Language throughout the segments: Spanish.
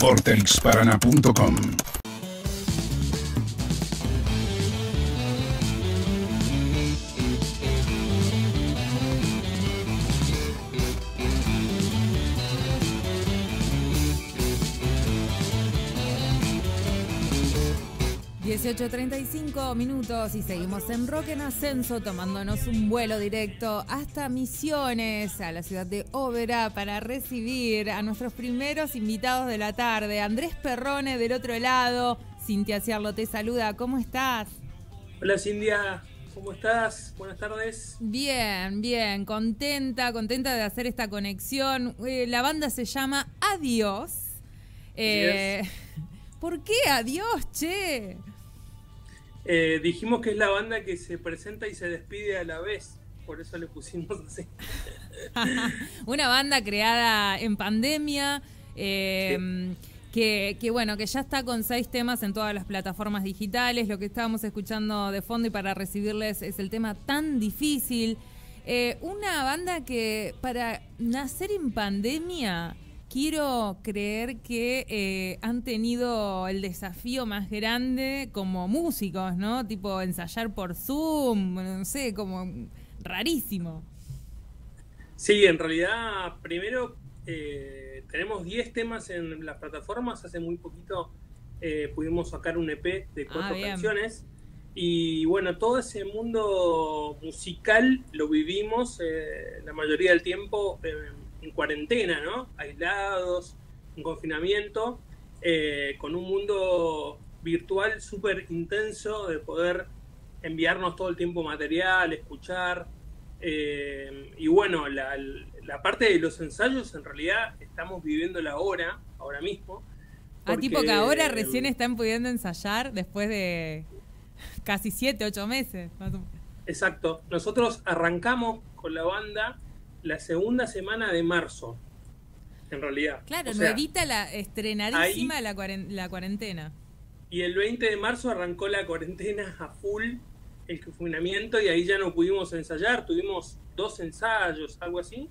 vortexparaná.com. ...18:35 y seguimos en Rock en Ascenso, tomándonos un vuelo directo hasta Misiones, a la ciudad de Oberá, para recibir a nuestros primeros invitados de la tarde. Andrés Perrone del otro lado, Cintia Ciarlo te saluda, ¿cómo estás? Hola Cintia, ¿cómo estás? Buenas tardes. Bien, bien, contenta de hacer esta conexión. La banda se llama Adiós. ¿Por qué Adiós, che? Dijimos que es la banda que se presenta y se despide a la vez, por eso le pusimos así. Una banda creada en pandemia, sí. que bueno, que ya está con 6 temas en todas las plataformas digitales. Lo que estábamos escuchando de fondo y para recibirles es el tema Tan Difícil. Una banda que para nacer en pandemia... Quiero creer que han tenido el desafío más grande como músicos, ¿no? Tipo ensayar por Zoom, no sé, como rarísimo. Sí, en realidad, primero tenemos 10 temas en las plataformas. Hace muy poquito pudimos sacar un EP de 4 canciones. Y bueno, todo ese mundo musical lo vivimos la mayoría del tiempo en cuarentena, ¿no? Aislados, en confinamiento, con un mundo virtual súper intenso de poder enviarnos todo el tiempo material, escuchar. Y bueno, la parte de los ensayos en realidad estamos viviéndola ahora mismo. Porque, tipo que ahora recién están pudiendo ensayar después de casi 7, 8 meses. Exacto. Nosotros arrancamos con la banda la segunda semana de marzo, en realidad. Claro, o sea, nuevita, estrenadísima la cuarentena. Y el 20 de marzo arrancó la cuarentena a full, el confinamiento, y ahí ya no pudimos ensayar. Tuvimos 2 ensayos, algo así.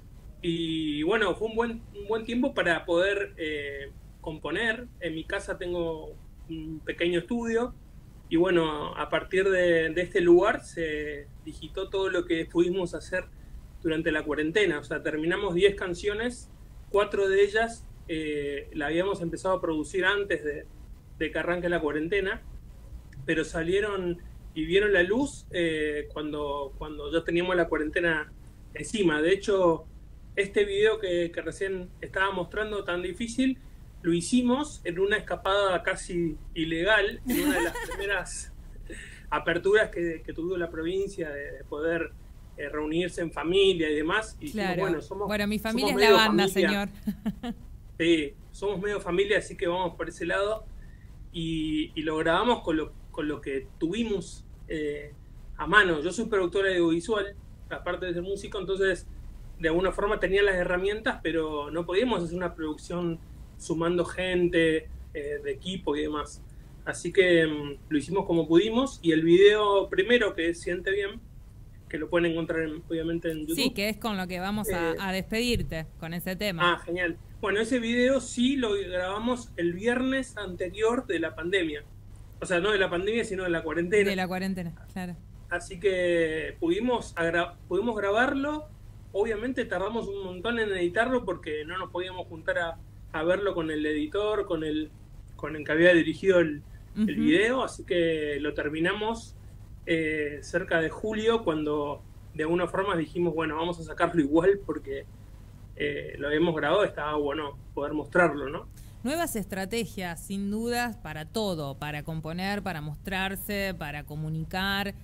Y bueno, fue un buen tiempo para poder componer. En mi casa tengo un pequeño estudio. Y bueno, a partir de este lugar se digitó todo lo que pudimos hacer durante la cuarentena. O sea, terminamos 10 canciones, 4 de ellas la habíamos empezado a producir antes de que arranque la cuarentena, pero salieron y vieron la luz cuando ya teníamos la cuarentena encima. De hecho, este video que recién estaba mostrando, Tan Difícil, lo hicimos en una escapada casi ilegal, en una de las primeras aperturas que tuvo la provincia de poder reunirse en familia y demás. Y claro. Dijimos, bueno, mi familia es la banda, señor. Sí, somos medio familia, así que vamos por ese lado. Y lo grabamos con lo que tuvimos a mano. Yo soy productora audiovisual, aparte de ser músico, entonces de alguna forma tenía las herramientas, pero no podíamos hacer una producción sumando gente, de equipo y demás. Así que lo hicimos como pudimos. Y el video primero, que es Siente Bien, que lo pueden encontrar obviamente en YouTube. Sí, que es con lo que vamos a despedirte, con ese tema. Ah, genial. Bueno, ese video sí lo grabamos el viernes anterior de la pandemia. O sea, no de la pandemia, sino de la cuarentena. De la cuarentena, claro. Así que pudimos grabarlo. Obviamente tardamos un montón en editarlo porque no nos podíamos juntar a verlo con el editor, con el que había dirigido el video. Así que lo terminamos cerca de julio, cuando de alguna forma dijimos, bueno, vamos a sacarlo igual porque lo habíamos grabado, estaba bueno poder mostrarlo, ¿no? Nuevas estrategias, sin dudas, para todo, para componer, para mostrarse, para comunicar.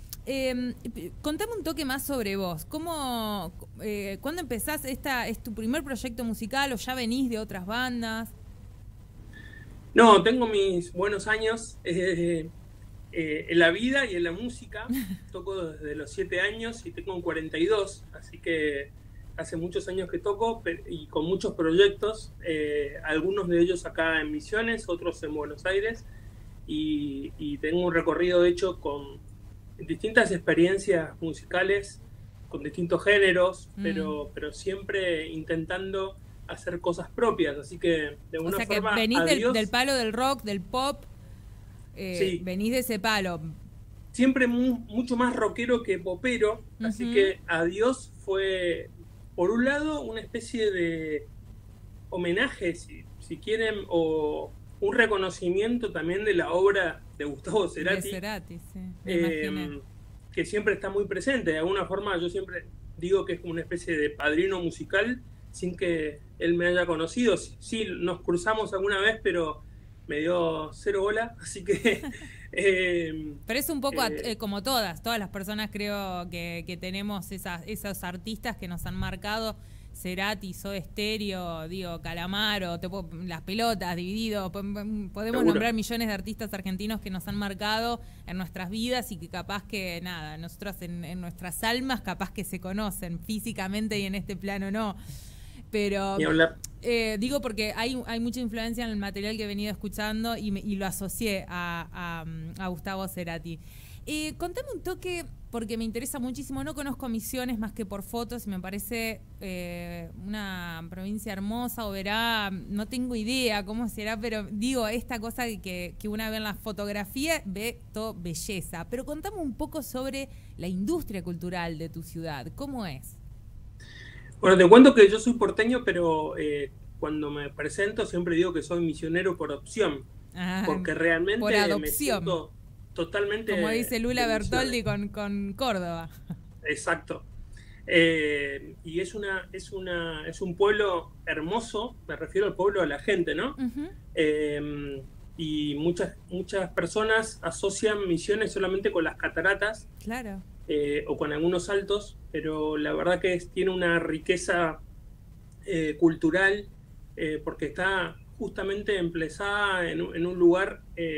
Contame un toque más sobre vos. ¿Cuándo empezás? ¿Es tu primer proyecto musical o ya venís de otras bandas? No, tengo mis buenos años en la vida y en la música. Toco desde los 7 años y tengo 42, así que hace muchos años que toco y con muchos proyectos, algunos de ellos acá en Misiones, otros en Buenos Aires, y tengo un recorrido hecho con distintas experiencias musicales, con distintos géneros, pero siempre intentando hacer cosas propias, así que de alguna sea forma... que venís del palo del rock, del pop, sí, venís de ese palo. siempre mucho más rockero que popero, así que Adiós fue, por un lado, una especie de homenaje, si quieren, o un reconocimiento también de la obra de Gustavo Cerati. De Cerati, sí, me imaginé. Que siempre está muy presente. De alguna forma yo siempre digo que es como una especie de padrino musical sin que él me haya conocido. Sí, nos cruzamos alguna vez, pero me dio cero bola, así que... pero es un poco como todas las personas creo que tenemos esos artistas que nos han marcado. Cerati, Soda Stereo, digo, Calamaro, Las Pelotas, Dividido, podemos nombrar millones de artistas argentinos que nos han marcado en nuestras vidas y que capaz que, nada, nosotros en nuestras almas capaz que se conocen físicamente y en este plano no. Pero digo porque hay mucha influencia en el material que he venido escuchando y lo asocié a Gustavo Cerati. Contame un toque, porque me interesa muchísimo, no conozco Misiones más que por fotos y me parece una provincia hermosa, Oberá, no tengo idea cómo será, pero digo, esta cosa que una ve en la fotografía, ve todo belleza. Pero contame un poco sobre la industria cultural de tu ciudad, ¿cómo es? Bueno, te cuento que yo soy porteño, pero cuando me presento siempre digo que soy misionero por opción, porque realmente por adopción. Me siento totalmente... Como dice Lula Bertoldi con Córdoba. Exacto. Y es un pueblo hermoso, me refiero al pueblo, a la gente, ¿no? Y muchas personas asocian Misiones solamente con las cataratas. Claro. O con algunos saltos, pero la verdad que tiene una riqueza cultural, porque está justamente emplazada en un lugar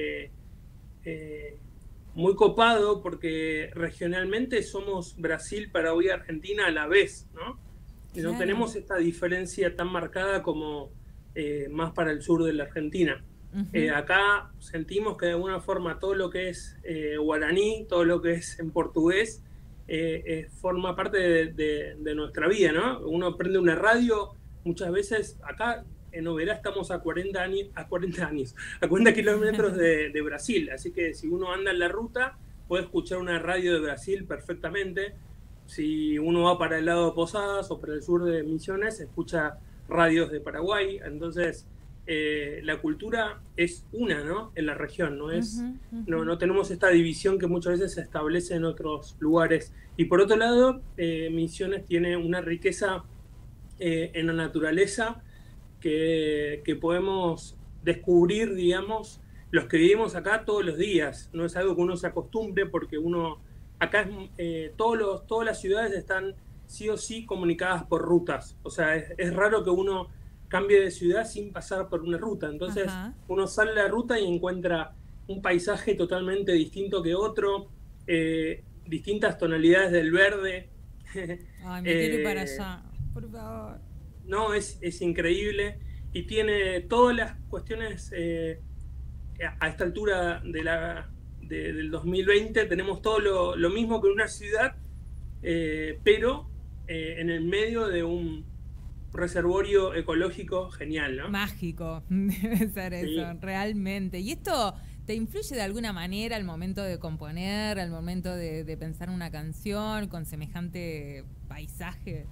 muy copado, porque regionalmente somos Brasil, Paraguay y Argentina a la vez, ¿no? Y no tenemos esta diferencia tan marcada como más para el sur de la Argentina. Acá sentimos que de alguna forma todo lo que es guaraní, todo lo que es en portugués, forma parte de nuestra vida, ¿no? Uno prende una radio, muchas veces acá en Oberá estamos a 40 kilómetros de Brasil, así que si uno anda en la ruta puede escuchar una radio de Brasil perfectamente. Si uno va para el lado de Posadas o para el sur de Misiones, escucha radios de Paraguay. Entonces la cultura es una, ¿no? En la región, no tenemos esta división que muchas veces se establece en otros lugares. Y por otro lado, Misiones tiene una riqueza en la naturaleza que podemos descubrir, digamos, los que vivimos acá todos los días. No es algo que uno se acostumbre, porque acá todas las ciudades están sí o sí comunicadas por rutas. O sea, es raro que uno cambie de ciudad sin pasar por una ruta. Entonces uno sale a la ruta y encuentra un paisaje totalmente distinto que otro, distintas tonalidades del verde. Ay, me quiero ir para allá, por favor. No, es increíble y tiene todas las cuestiones a esta altura del 2020. Tenemos todo lo mismo que una ciudad, pero en el medio de un reservorio ecológico genial, ¿no? Mágico, debe ser eso, realmente. ¿Y esto te influye de alguna manera al momento de componer, al momento de pensar una canción con semejante paisaje?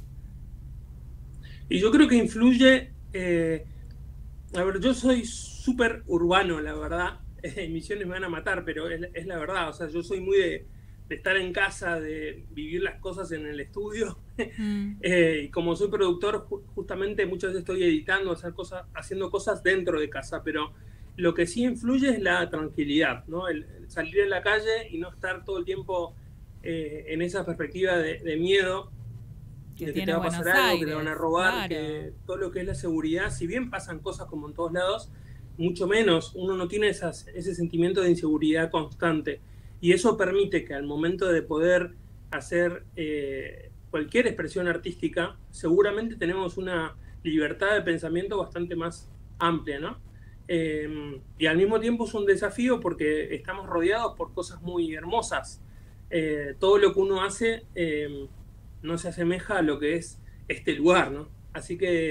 Y yo creo que influye... a ver, yo soy súper urbano, la verdad. Misiones me van a matar, pero es la verdad. O sea, yo soy muy de estar en casa, de vivir las cosas en el estudio. Y como soy productor, justamente muchas veces estoy editando, haciendo cosas dentro de casa, pero lo que sí influye es la tranquilidad, ¿no? El salir a la calle y no estar todo el tiempo en esa perspectiva de miedo, de que te va a pasar algo, que te van a robar, que todo lo que es la seguridad, si bien pasan cosas como en todos lados, mucho menos, uno no tiene ese sentimiento de inseguridad constante. Y eso permite que al momento de poder hacer cualquier expresión artística, seguramente tenemos una libertad de pensamiento bastante más amplia, ¿no? Y al mismo tiempo es un desafío porque estamos rodeados por cosas muy hermosas. Todo lo que uno hace no se asemeja a lo que es este lugar, ¿no? Así que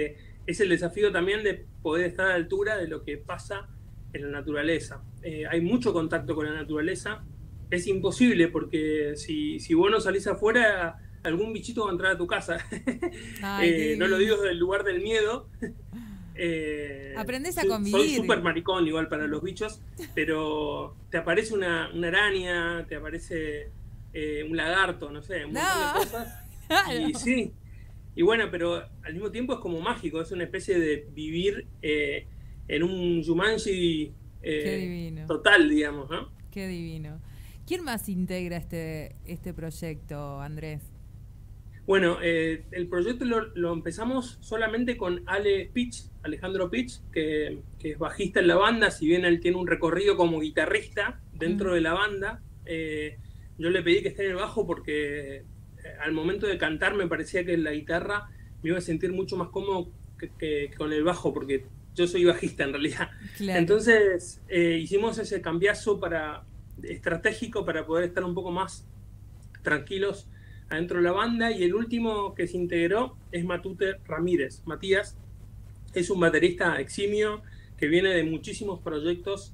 es el desafío también de poder estar a la altura de lo que pasa en la naturaleza. Hay mucho contacto con la naturaleza. Es imposible porque si vos no salís afuera, algún bichito va a entrar a tu casa. No lo digo desde el lugar del miedo. Aprendés a convivir. Soy súper maricón igual para los bichos, pero te aparece una araña, te aparece un lagarto, no sé, un montón de cosas. Y sí, y bueno, pero al mismo tiempo es como mágico, es una especie de vivir en un Jumanji total, digamos, ¿no? Qué divino. ¿Quién más integra este proyecto, Andrés? Bueno, el proyecto lo empezamos solamente con Alejandro Pitch, que es bajista en la banda. Si bien él tiene un recorrido como guitarrista dentro de la banda, yo le pedí que esté en el bajo porque al momento de cantar me parecía que en la guitarra me iba a sentir mucho más cómodo que con el bajo, porque yo soy bajista en realidad. Claro. Entonces hicimos ese cambiazo estratégico para poder estar un poco más tranquilos adentro de la banda, y el último que se integró es Matute Ramírez. Matías es un baterista eximio que viene de muchísimos proyectos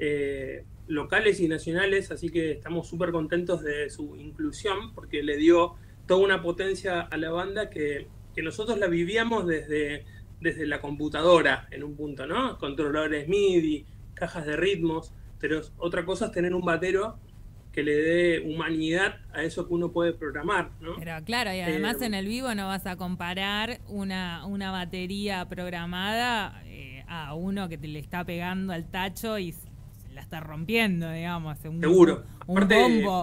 locales y nacionales, así que estamos súper contentos de su inclusión porque le dio toda una potencia a la banda que nosotros la vivíamos desde la computadora en un punto, ¿no? Controladores MIDI, cajas de ritmos, pero otra cosa es tener un batero que le dé humanidad a eso que uno puede programar, ¿no? Pero claro, y además en el vivo no vas a comparar una batería programada a uno que te le está pegando al tacho y se la está rompiendo, digamos. Seguro. Un Aparte, bombo.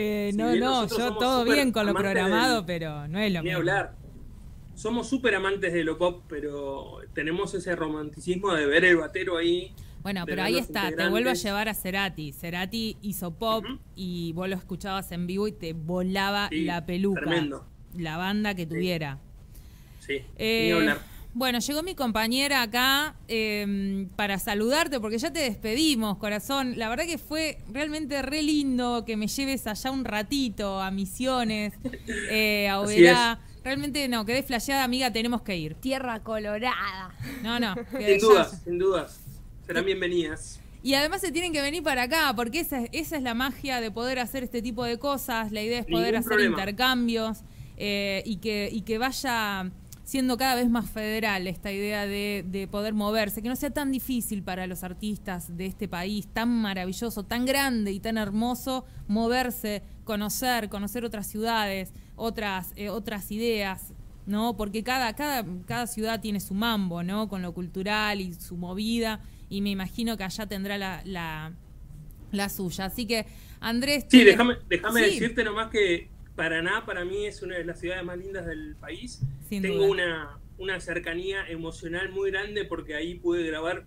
Yo todo bien con lo programado, pero no es lo mismo. Hablar. Somos súper amantes de lo pop, pero tenemos ese romanticismo de ver el batero ahí. Bueno, pero ahí está, te vuelvo a llevar a Cerati. Cerati hizo pop y vos lo escuchabas en vivo y te volaba la peluca. Tremendo. La banda que tuviera. Sí, ni hablar. Bueno, llegó mi compañera acá para saludarte porque ya te despedimos, corazón. La verdad que fue realmente re lindo que me lleves allá un ratito a Misiones, a Oberá. Realmente no, quedé flasheada, amiga, tenemos que ir. Tierra colorada. No. Sin dudas. Serán bienvenidas. Y además se tienen que venir para acá, porque esa es la magia de poder hacer este tipo de cosas. La idea es poder hacer intercambios y que vaya siendo cada vez más federal esta idea de poder moverse, que no sea tan difícil para los artistas de este país, tan maravilloso, tan grande y tan hermoso, moverse, conocer otras ciudades, otras ideas, ¿no? Porque cada ciudad tiene su mambo, ¿no? Con lo cultural y su movida, y me imagino que allá tendrá la suya. Así que, Andrés... Sí, déjame decirte nomás que Paraná para mí es una de las ciudades más lindas del país. Tengo una cercanía emocional muy grande porque ahí pude grabar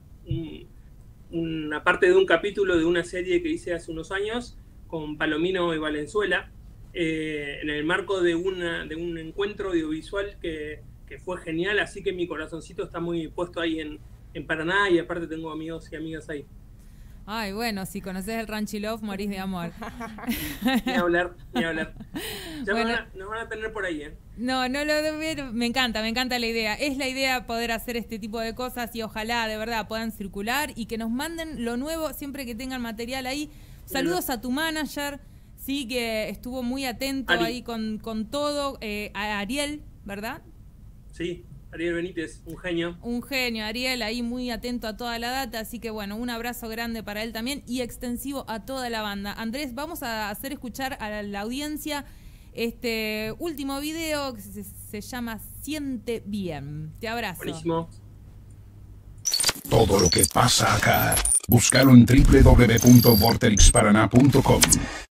una parte de un capítulo de una serie que hice hace unos años con Palomino y Valenzuela, en el marco de un encuentro audiovisual que fue genial, así que mi corazoncito está muy puesto ahí en Paraná, y aparte tengo amigos y amigas ahí. Ay, bueno, si conoces el Ranchi Love, morís de amor. Ni hablar. Ya bueno, nos van a tener por ahí, ¿eh? No, me encanta la idea. Es la idea poder hacer este tipo de cosas y ojalá de verdad puedan circular y que nos manden lo nuevo siempre que tengan material ahí. Saludos a tu manager, sí, que estuvo muy atento ahí con todo, a Ariel, ¿verdad? Sí. Ariel Benítez, un genio. Un genio, Ariel, ahí muy atento a toda la data, así que bueno, un abrazo grande para él también y extensivo a toda la banda. Andrés, vamos a hacer escuchar a la audiencia este último video que se llama Siente Bien. Te abrazo. Buenísimo. Todo lo que pasa acá, búscalo en www.vortexparaná.com.